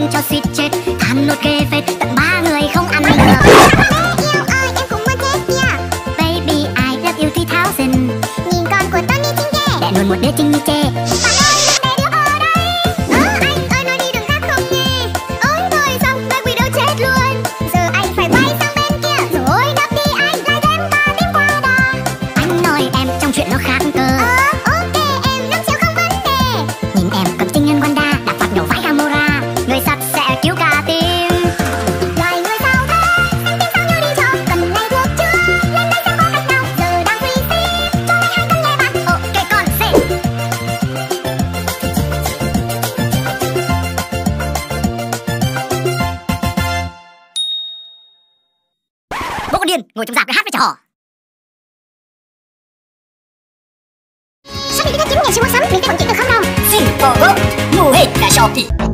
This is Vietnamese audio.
đánh cho suýt chết, than nốt ghê phết, tận 3 người không ăn được. Yêu ơi, em cũng muốn chết nha. Baby, I love you 3000. Nhìn con của Tony xinh ghê. Đẻ luôn một đứa trinh chê. Bạn ơi, để đứa ở đây. Anh ơi, nói đi đừng khác không nghe. Ôi thôi xong, Black Widow chết luôn. Giờ anh phải bay sang bên kia, rồi đập đi anh lại đem cả team Wakanda. Anh nói em trong chuyện nó khác cơ. Ok em, 5 triệu không vấn đề. Nhìn em cầm tinh nhân Wanda đã phạt nổ vãi Gamora. Người sắt sẽ cứu cả team. Loài người sao thế? Xem tim sao như đi chợ. Cần ngay thuốc chưa? Lên đây xem có cách nào. Giờ đang free sim. Cho này 2 cân lê bạn. Ok con xịn. Bố con điên ngồi trong rạp để hát với trò. Sắp đến Tết 9 ngày siêu mua sắm, mình sẽ vận chuyển được không đâu. Xin phò gốc, mua hết là Shopee.